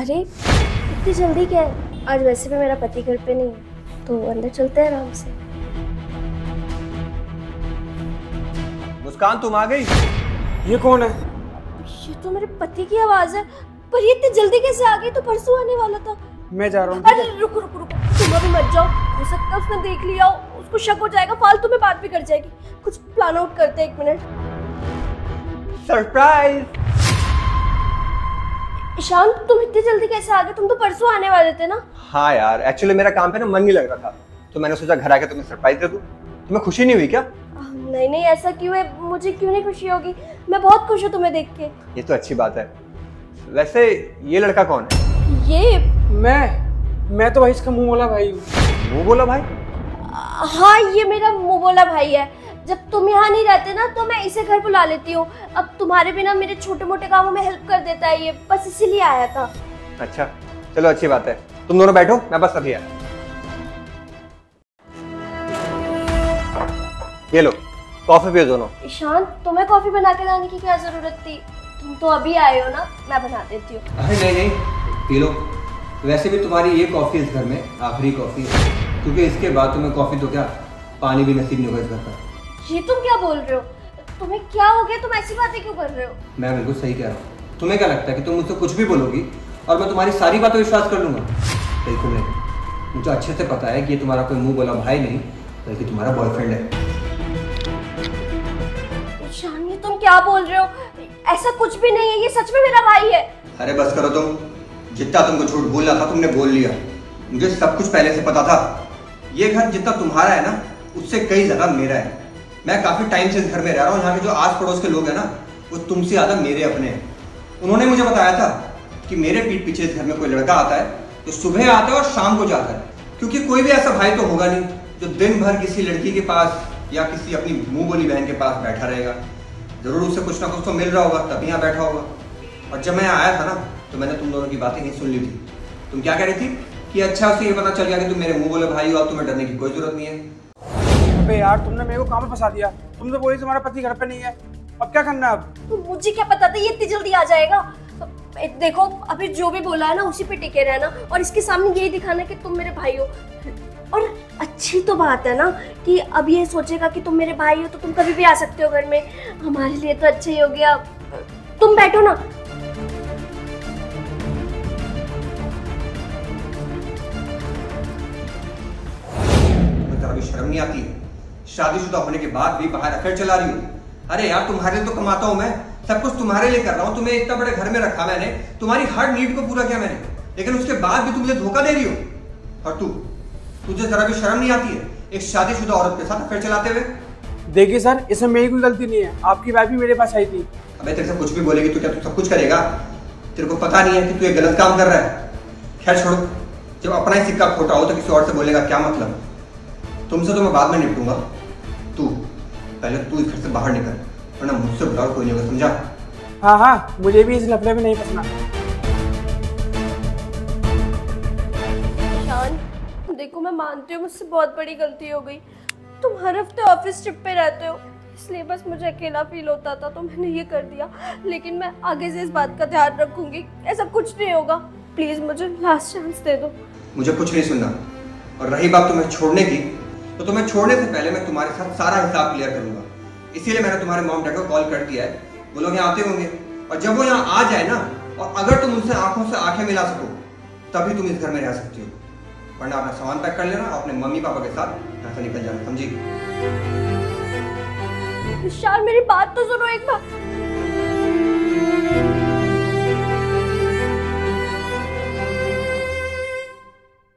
अरे इतनी जल्दी क्या है? आज वैसे भी मेरा पति घर पे नहीं है, तो अंदर चलते हैं आराम से। मुस्कान तुम आ गई? ये कौन है? ये तो मेरे पति की आवाज है, पर ये इतनी जल्दी कैसे आ गई? तो परसों आने वाला था। मैं जा रहा हूँ। अरे रुको रुको रुको, तुम अभी मत जाओ, हो सकता है उसने देख लिया हो, उसको शक हो जाएगा, फालतू में बात भी कर जाएगी। कुछ प्लान आउट करते हैं, 1 मिनट। सरप्राइज! ईशान तुम इतनी जल्दी कैसे आ गए? तुम तो परसों आने वाले थे ना? हाँ यार, एक्चुअली मेरा काम पे ना मन नहीं लग रहा था, तो मैंने सोचा घर आके तुम्हें सरप्राइज दे दूं। तुम्हें खुशी नहीं हुई क्या? नहीं नहीं, ऐसा क्यों है? मुझे क्यों नहीं खुशी होगी? मैं बहुत खुश हूँ तुम्हें देख के। ये तो अच्छी बात है। वैसे ये लड़का कौन है? ये मैं तो भाई इसका मुंह बोला भाई हूँ। मुंह बोला भाई? हाँ, ये मेरा मुंह बोला भाई है। जब तुम यहाँ नहीं रहते ना तो मैं इसे घर बुला लेती हूँ। अब तुम्हारे बिना मेरे छोटे मोटे कामों में हेल्प कर देता है ये, बस इसीलिए आया था। अच्छा चलो, अच्छी बात है। तुम दोनों बैठो, मैं बस अभी आया। ये लो कॉफी पियो दोनों। ईशान तुम्हें कॉफी बना के लाने की क्या जरूरत थी? तुम तो अभी आए हो ना, मैं बना देती हूँ। अरे नहीं नहीं, पी लो। वैसे भी तुम्हारी ये कॉफी इस घर में आखिरी कॉफी है, क्योंकि इसके बाद तुम्हें कॉफी तो क्या पानी भी नसीब नहीं होगा इस घर का। ये तुम क्या बोल रहे हो? तुम्हें क्या हो गया? तुम ऐसी बातें क्यों कर रहे हो? मैं बिल्कुल सही कह रहा हूँ। तुम्हें क्या लगता है कि तुम मुझसे कुछ भी बोलोगी और मैं तुम्हारी सारी बातों पर विश्वास कर लूंगा? बिल्कुल नहीं। मुझे अच्छे से पता है कि ये तुम्हारा कोई मुंह बोला भाई नहीं, बल्कि तुम्हारा बॉयफ्रेंड है। ईशान ये तुम क्या बोल रहे हो? ऐसा कुछ भी नहीं है, ये सच में मेरा भाई है। अरे बस करो तुम। जितना तुमको झूठ बोलना था तुमने बोल लिया। मुझे सब कुछ पहले से पता था। ये घर जितना तुम्हारा है ना, उससे कई ज्यादा मेरा है। मैं काफी टाइम से इस घर में रह रहा हूँ। यहाँ के जो आस पड़ोस के लोग हैं ना, वो तुमसे ज्यादा मेरे अपने हैं। उन्होंने मुझे बताया था कि मेरे पीठ पीछे इस घर में कोई लड़का आता है जो सुबह आता है और शाम को जाता है, क्योंकि कोई भी ऐसा भाई तो होगा नहीं जो दिन भर किसी लड़की के पास या किसी अपनी मुंह बोली बहन के पास बैठा रहेगा। जरूर उसे कुछ ना कुछ तो मिल रहा होगा, तभी यहाँ बैठा होगा। और जब मैं आया था ना, तो मैंने तुम दोनों की बातें नहीं सुन ली थी। तुम क्या कह रही थी कि अच्छा उसे ये पता चल गया कि तुम मेरे मुंह बोले भाई हो, अब तुम्हें डरने की कोई जरूरत नहीं है। अबे यार, तुमने मेरे को काम में फंसा दिया। तुम तो बोली तुम्हारा पति घर पे नहीं है, अब क्या करना है? अब मुझे क्या पता था ये इतनी जल्दी आ जाएगा। देखो अभी जो भी बोला है ना, उसी पे टिके रहना और इसके सामने यही दिखाना कि तुम मेरे भाई हो। और अच्छी तो बात है ना कि अब ये सोचेगा कि तुम मेरे भाई हो, तो तुम कभी भी आ सकते हो घर में। हमारे लिए तो अच्छा ही हो गया। तुम बैठो ना। शर्म नहीं आती है? शादीशुदा होने के बाद भी बाहर अफेयर चला रही हूँ। अरे यार, तुम्हारे लिए तो कमाता हूँ मैं, सब कुछ तुम्हारे लिए कर रहा हूँ। तुम्हें इतना बड़े घर में रखा मैंने, तुम्हारी हर नीड को पूरा किया मैंने, लेकिन उसके बाद भी तुम मुझे धोखा दे रही हो। और तुझे जरा भी शर्म नहीं आती है एक शादीशुदा औरत के साथ अफेयर चलाते हुए? देखिए सर, इसमें मेरी कोई गलती नहीं है। आपकी वाइफ भी मेरे पास आई थी। अबे तेरे से कुछ भी बोलेगी तो क्या तू सब कुछ करेगा? तेरे को पता नहीं है कि तू एक गलत काम कर रहा है? खैर छोड़ो, जब अपना ही सिक्का खोटा हो तो किसी और से बोलेगा क्या मतलब? तुमसे तो मैं बाद में निपटूंगा। पहले तू इस घर से बाहर निकल, वरना मुझसे बुरा कोई नहीं होगा, समझा? हाँ हाँ, मुझे भी इस लफड़े में नहीं फंसना। ईशान देखो, मैं मानती हूँ मुझसे बहुत बड़ी गलती हो गई। तुम हर हफ्ते ऑफिस ट्रिप पे रहते हो, इसलिए बस मुझे अकेला फील होता था, तो मैंने ये कर दिया। लेकिन मैं आगे से इस बात का ध्यान रखूंगी, ऐसा कुछ नहीं होगा। प्लीज मुझे लास्ट चांस दे दो। मुझे कुछ नहीं सुनना। और रही बात तुम्हें छोड़ने की, तो तुम्हें छोड़ने से पहले मैं तुम्हारे साथ सारा हिसाब क्लियर करूंगा। इसीलिए मैंने तुम्हारे मॉम डैड को कॉल कर दिया है। वो लोग यहाँ आते होंगे, और जब वो यहाँ आ जाए ना, और अगर तुम उनसे आंखों से आंखें मिला सको, तभी तुम इस घर में रह सकती हो। वरना अपना सामान पैक कर लेना, अपने मम्मी पापा के साथ यहाँ से निकल जाना, समझी? ईशान मेरी बात तो सुनो एक बार।